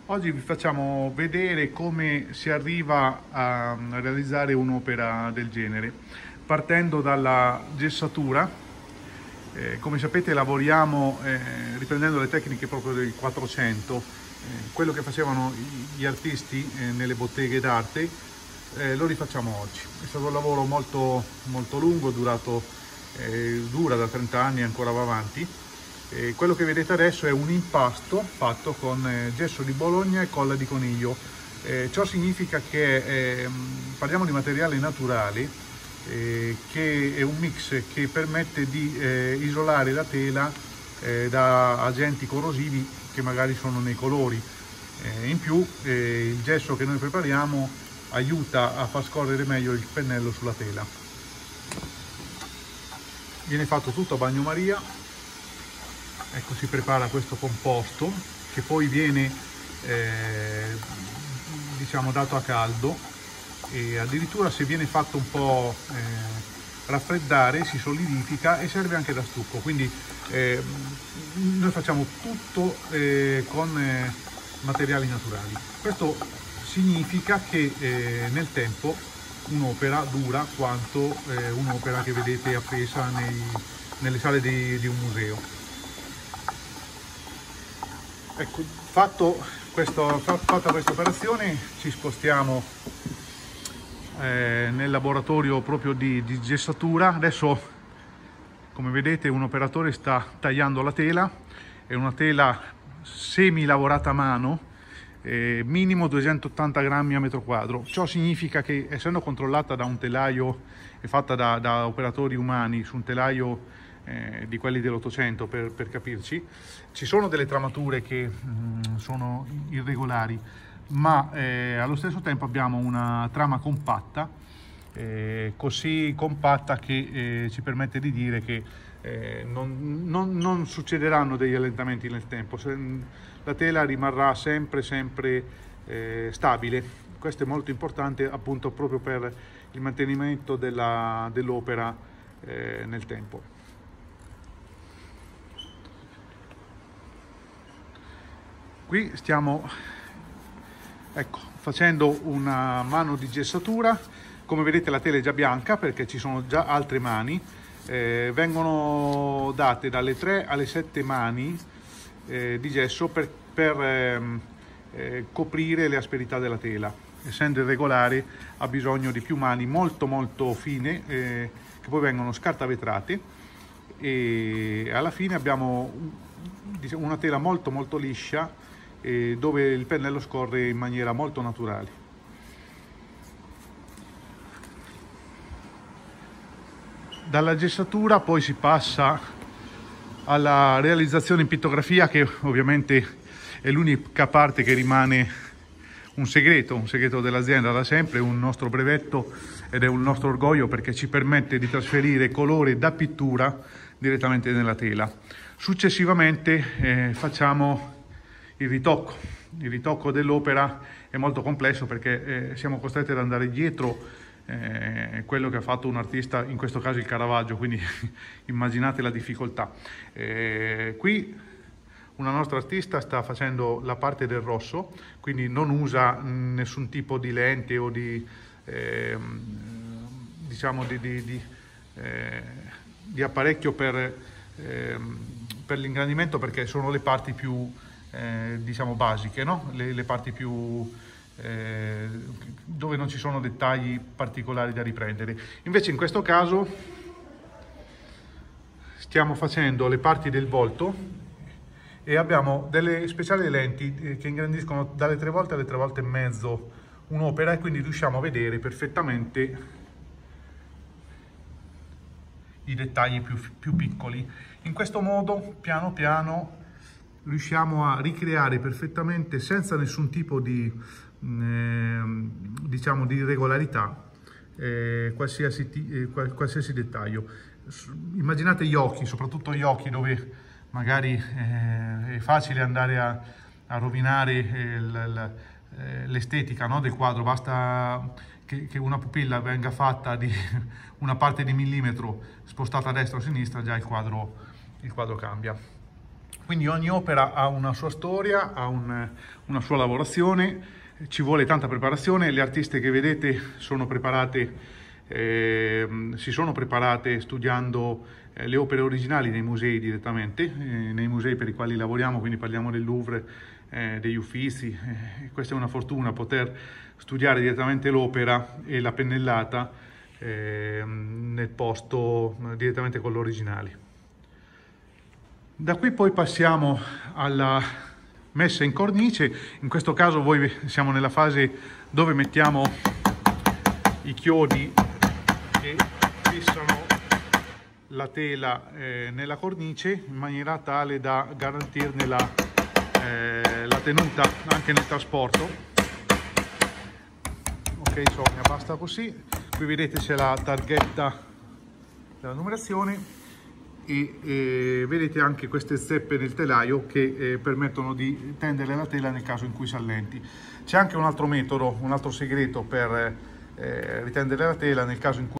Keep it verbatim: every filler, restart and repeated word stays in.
Oggi vi facciamo vedere come si arriva a realizzare un'opera del genere, partendo dalla gessatura. Eh, come sapete lavoriamo eh, riprendendo le tecniche proprio del quattrocento, eh, quello che facevano gli artisti eh, nelle botteghe d'arte, eh, lo rifacciamo oggi. È stato un lavoro molto, molto lungo, durato, eh, dura da trenta anni e ancora va avanti. Eh, quello che vedete adesso è un impasto fatto con eh, gesso di Bologna e colla di coniglio. Eh, ciò significa che eh, parliamo di materiali naturali, eh, che è un mix che permette di eh, isolare la tela eh, da agenti corrosivi che magari sono nei colori. Eh, in più eh, il gesso che noi prepariamo aiuta a far scorrere meglio il pennello sulla tela. Viene fatto tutto a bagnomaria. Ecco, si prepara questo composto che poi viene eh, diciamo dato a caldo, e addirittura se viene fatto un po' eh, raffreddare si solidifica e serve anche da stucco. Quindi eh, noi facciamo tutto eh, con eh, materiali naturali. Questo significa che eh, nel tempo un'opera dura quanto eh, un'opera che vedete appesa nei, nelle sale di, di un museo. Ecco, fatto questo, fatta questa operazione, ci spostiamo eh, nel laboratorio proprio di, di gessatura. Adesso, come vedete, un operatore sta tagliando la tela. È una tela semi lavorata a mano, eh, minimo duecentottanta grammi a metro quadro. Ciò significa che, essendo controllata da un telaio e fatta da, da operatori umani su un telaio Eh, di quelli dell'Ottocento, per, per capirci, ci sono delle tramature che mh, sono irregolari, ma eh, allo stesso tempo abbiamo una trama compatta, eh, così compatta che eh, ci permette di dire che eh, non, non, non succederanno degli allentamenti nel tempo. Se, la tela rimarrà sempre sempre eh, stabile. Questo è molto importante appunto proprio per il mantenimento della, dell'opera eh, nel tempo. Qui stiamo ecco, facendo una mano di gessatura. Come vedete la tela è già bianca perché ci sono già altre mani. Eh, vengono date dalle tre alle sette mani eh, di gesso per, per ehm, eh, coprire le asperità della tela. Essendo irregolare ha bisogno di più mani molto molto fine eh, che poi vengono scartavetrate, e alla fine abbiamo una tela molto molto liscia, E dove il pennello scorre in maniera molto naturale. Dalla gessatura poi si passa alla realizzazione in pittografia, che ovviamente è l'unica parte che rimane un segreto, un segreto dell'azienda da sempre, un nostro brevetto, ed è un nostro orgoglio perché ci permette di trasferire colore da pittura direttamente nella tela. Successivamente eh, facciamo il ritocco. Il ritocco dell'opera è molto complesso perché eh, siamo costretti ad andare dietro eh, quello che ha fatto un artista, in questo caso il Caravaggio, quindi immaginate la difficoltà. Eh, qui una nostra artista sta facendo la parte del rosso, quindi non usa nessun tipo di lente o di, eh, diciamo di, di, di, eh, di apparecchio per, eh, per l'ingrandimento, perché sono le parti più Eh, diciamo basiche, no? le, le parti più eh, dove non ci sono dettagli particolari da riprendere. Invece in questo caso stiamo facendo le parti del volto e abbiamo delle speciali lenti eh, che ingrandiscono dalle tre volte alle tre volte e mezzo un'opera, e quindi riusciamo a vedere perfettamente i dettagli più, più piccoli. In questo modo piano piano riusciamo a ricreare perfettamente, senza nessun tipo di, eh, diciamo, di irregolarità, eh, qualsiasi, eh, qualsiasi dettaglio. Immaginate gli occhi, soprattutto gli occhi, dove magari eh, è facile andare a, a rovinare eh, l'estetica, no, del quadro. Basta che, che una pupilla venga fatta di una parte di millimetro spostata a destra o a sinistra, già il quadro, il quadro cambia. Quindi ogni opera ha una sua storia, ha un, una sua lavorazione, ci vuole tanta preparazione. Le artiste che vedete sono preparate, eh, si sono preparate studiando eh, le opere originali nei musei direttamente, eh, nei musei per i quali lavoriamo, quindi parliamo del Louvre, eh, degli Uffizi. Eh, questa è una fortuna, poter studiare direttamente l'opera e la pennellata eh, nel posto direttamente con l'originale. Da qui poi passiamo alla messa in cornice. In questo caso voi siamo nella fase dove mettiamo i chiodi che fissano la tela eh, nella cornice in maniera tale da garantirne la, eh, la tenuta anche nel trasporto. Ok, insomma, basta così. Qui vedete c'è la targhetta della numerazione. E eh, vedete anche queste zeppe nel telaio che eh, permettono di tendere la tela nel caso in cui si allenti. C'è anche un altro metodo, un altro segreto per eh, ritendere la tela nel caso in cui